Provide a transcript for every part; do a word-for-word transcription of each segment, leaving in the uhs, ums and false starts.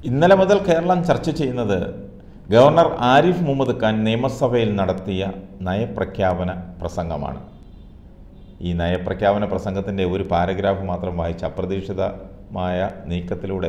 ഇന്നലെ മുതൽ കേരളം ചർച്ച ചെയ്യുന്നത് ഗവർണർ ആരിഫ് മുഹമ്മദ് ഖാൻ നിയമസഭയിൽ നടത്തിയ നയപ്രഖ്യാപന പ്രസംഗമാണ്. ഈ നയപ്രഖ്യാപന പ്രസംഗത്തിൻ്റെ ഒരു പാരഗ്രാഫ് മാത്രം വായിച്ച് അപ്രതീക്ഷിതമായ നീക്കത്തിലൂടെ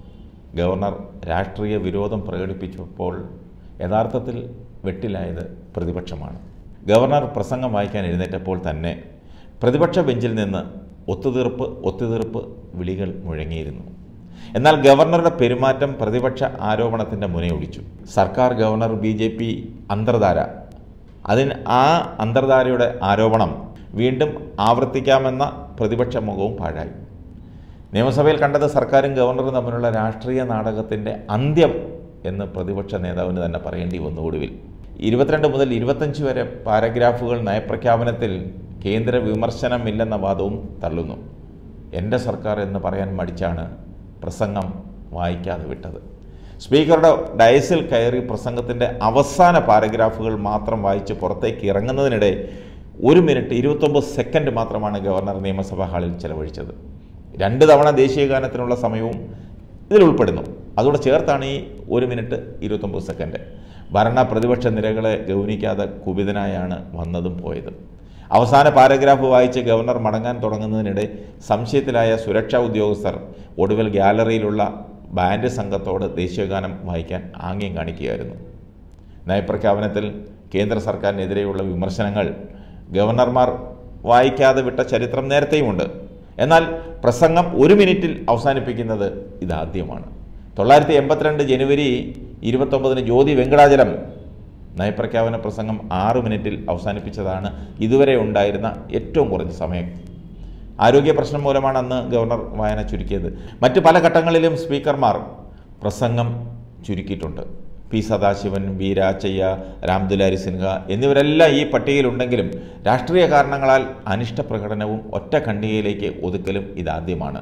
ഗവർണർ രാഷ്ട്രീയ വിരോധം പ്രകടിപ്പിച്ചപ്പോൾ യഥാർത്ഥത്തിൽ വെട്ടിലായത് പ്രതിപക്ഷമാണ്. ഗവർണർ പ്രസംഗം വായിക്കാൻ എഴുന്നേറ്റപ്പോൾ തന്നെ പ്രതിപക്ഷ ബെഞ്ചിൽ നിന്ന് ഒത്തുതീർപ്പ് ഒത്തുതീർപ്പ് വിളികൾ മുഴങ്ങിയിരുന്നു. എന്നാൽ ഗവർണറുടെ പെരുമാറ്റം പ്രതിപക്ഷ ആരോപണത്തിൻ്റെ മുനയൊടിച്ചു. സർക്കാർ ഗവർണർ ബി ജെ പി അന്തർധാര, അതിന് ആ അന്തർധാരയുടെ ആരോപണം വീണ്ടും ആവർത്തിക്കാമെന്ന പ്രതിപക്ഷ മുഖവും പാഴായി. നിയമസഭയിൽ കണ്ടത് സർക്കാരും ഗവർണറും തമ്മിലുള്ള രാഷ്ട്രീയ നാടകത്തിൻ്റെ അന്ത്യം എന്ന് പ്രതിപക്ഷ നേതാവിന് തന്നെ പറയേണ്ടി വന്നു. ഒടുവിൽ ഇരുപത്തിരണ്ട് മുതൽ ഇരുപത്തഞ്ച് വരെ പാരഗ്രാഫുകൾ നയപ്രഖ്യാപനത്തിൽ കേന്ദ്ര വിമർശനമില്ലെന്ന വാദവും തള്ളുന്നു. എൻ്റെ സർക്കാർ എന്ന് പറയാൻ മടിച്ചാണ് പ്രസംഗം വായിക്കാതെ വിട്ടത്. സ്പീക്കറുടെ ഡയസിൽ കയറി പ്രസംഗത്തിൻ്റെ അവസാന പാരഗ്രാഫുകൾ മാത്രം വായിച്ച് പുറത്തേക്ക് ഇറങ്ങുന്നതിനിടെ ഒരു മിനിറ്റ് ഇരുപത്തൊമ്പത് സെക്കൻഡ് മാത്രമാണ് ഗവർണർ നിയമസഭാ ഹാളിൽ ചെലവഴിച്ചത്. രണ്ട് തവണ ദേശീയഗാനത്തിനുള്ള സമയവും ഇതിൽ ഉൾപ്പെടുന്നു. അതോടെ ചേർത്താണ് ഈ ഒരു മിനിറ്റ് ഇരുപത്തൊമ്പത് സെക്കൻഡ്. ഭരണ പ്രതിപക്ഷ നിരകളെ ഗൗനിക്കാതെ കുപിതനായാണ് വന്നതും പോയതും. അവസാന പാരഗ്രാഫ് വായിച്ച് ഗവർണർ മടങ്ങാൻ തുടങ്ങുന്നതിനിടെ സംശയത്തിലായ സുരക്ഷാ ഉദ്യോഗസ്ഥർ ഒടുവിൽ ഗ്യാലറിയിലുള്ള ബാൻഡ് സംഘത്തോട് ദേശീയഗാനം വായിക്കാൻ ആംഗ്യം കാണിക്കുകയായിരുന്നു. നയപ്രഖ്യാപനത്തിൽ കേന്ദ്ര സർക്കാരിനെതിരെയുള്ള വിമർശനങ്ങൾ ഗവർണർമാർ വായിക്കാതെ വിട്ട ചരിത്രം നേരത്തെയുമുണ്ട്. എന്നാൽ പ്രസംഗം ഒരു മിനിറ്റിൽ അവസാനിപ്പിക്കുന്നത് ഇതാദ്യമാണ്. തൊള്ളായിരത്തി എൺപത്തിരണ്ട് ജനുവരി ഇരുപത്തൊമ്പതിന് ജ്യോതി വെങ്കടാചലം നയപ്രഖ്യാപന പ്രസംഗം ആറ് മിനിറ്റിൽ അവസാനിപ്പിച്ചതാണ് ഇതുവരെ ഉണ്ടായിരുന്ന ഏറ്റവും കുറഞ്ഞ സമയം. ആരോഗ്യ പ്രശ്നം മൂലമാണ് അന്ന് ഗവർണർ വായന ചുരുക്കിയത്. മറ്റ് പല ഘട്ടങ്ങളിലും സ്പീക്കർമാർ പ്രസംഗം ചുരുക്കിയിട്ടുണ്ട്. പി സദാശിവൻ, ബി രാജയ്യ, രാംദുലാരി സിൻഹ എന്നിവരെല്ലാം ഈ പട്ടികയിലുണ്ടെങ്കിലും രാഷ്ട്രീയ കാരണങ്ങളാൽ അനിഷ്ട പ്രകടനവും ഒറ്റ ഖണ്ഡികയിലേക്ക് ഒതുക്കലും ഇതാദ്യമാണ്.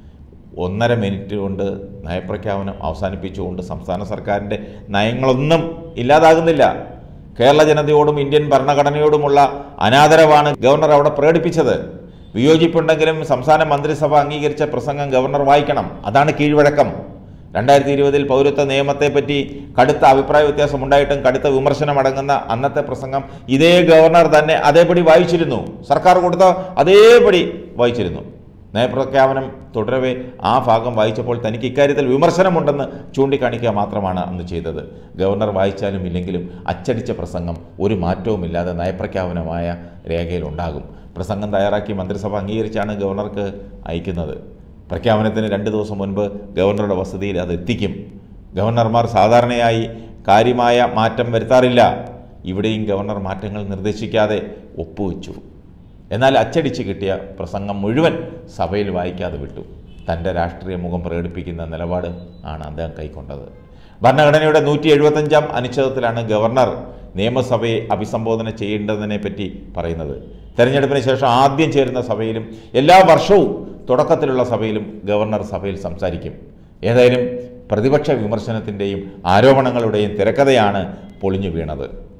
ഒന്നര മിനിറ്റ് കൊണ്ട് നയപ്രഖ്യാപനം അവസാനിപ്പിച്ചുകൊണ്ട് സംസ്ഥാന സർക്കാരിൻ്റെ നയങ്ങളൊന്നും ഇല്ലാതാകുന്നില്ല. കേരള ജനതയോടും ഇന്ത്യൻ ഭരണഘടനയോടുമുള്ള അനാദരവാണ് ഗവർണർ അവിടെ പ്രകടിപ്പിച്ചത്. വിയോജിപ്പുണ്ടെങ്കിലും സംസ്ഥാന മന്ത്രിസഭ അംഗീകരിച്ച പ്രസംഗം ഗവർണർ വായിക്കണം. അതാണ് കീഴ്വഴക്കം. രണ്ടായിരത്തി ഇരുപതിൽ പൗരത്വ നിയമത്തെപ്പറ്റി കടുത്ത അഭിപ്രായ വ്യത്യാസം ഉണ്ടായിട്ടും കടുത്ത വിമർശനം അടങ്ങുന്ന അന്നത്തെ പ്രസംഗം ഇതേ ഗവർണർ തന്നെ അതേപടി വായിച്ചിരുന്നു. സർക്കാർ കൊടുത്ത അതേപടി വായിച്ചിരുന്നു. നയപ്രഖ്യാപനം തുടരവേ ആ ഭാഗം വായിച്ചപ്പോൾ തനിക്ക് ഇക്കാര്യത്തിൽ വിമർശനമുണ്ടെന്ന് ചൂണ്ടിക്കാണിക്കുക മാത്രമാണ് അന്ന് ചെയ്തത്. ഗവർണർ വായിച്ചാലും ഇല്ലെങ്കിലും അച്ചടിച്ച പ്രസംഗം ഒരു മാറ്റവുമില്ലാതെ നയപ്രഖ്യാപനമായ രേഖയിലുണ്ടാകും. പ്രസംഗം തയ്യാറാക്കി മന്ത്രിസഭ അംഗീകരിച്ചാണ് ഗവർണർക്ക് അയക്കുന്നത്. പ്രഖ്യാപനത്തിന് രണ്ട് ദിവസം മുൻപ് ഗവർണറുടെ വസതിയിൽ അത് എത്തിക്കും. ഗവർണർമാർ സാധാരണയായി കാര്യമായ മാറ്റം വരുത്താറില്ല. ഇവിടെയും ഗവർണർ മാറ്റങ്ങൾ നിർദ്ദേശിക്കാതെ ഒപ്പുവെച്ചു. എന്നാൽ അച്ചടിച്ച് കിട്ടിയ പ്രസംഗം മുഴുവൻ സഭയിൽ വായിക്കാതെ വിട്ടു. തൻ്റെ രാഷ്ട്രീയ മുഖം പ്രകടിപ്പിക്കുന്ന നിലപാട് ആണ് അദ്ദേഹം കൈക്കൊണ്ടത്. ഭരണഘടനയുടെ നൂറ്റി എഴുപത്തഞ്ചാം അനുച്ഛേദത്തിലാണ് ഗവർണർ നിയമസഭയെ അഭിസംബോധന ചെയ്യേണ്ടതിനെ പറ്റി പറയുന്നത്. തെരഞ്ഞെടുപ്പിന് ശേഷം ആദ്യം ചേരുന്ന സഭയിലും എല്ലാ വർഷവും തുടക്കത്തിലുള്ള സഭയിലും ഗവർണർ സഭയിൽ സംസാരിക്കും. ഏതായാലും പ്രതിപക്ഷ വിമർശനത്തിൻ്റെയും ആരോപണങ്ങളുടെയും തിരക്കഥയാണ് പൊളിഞ്ഞു വീണത്.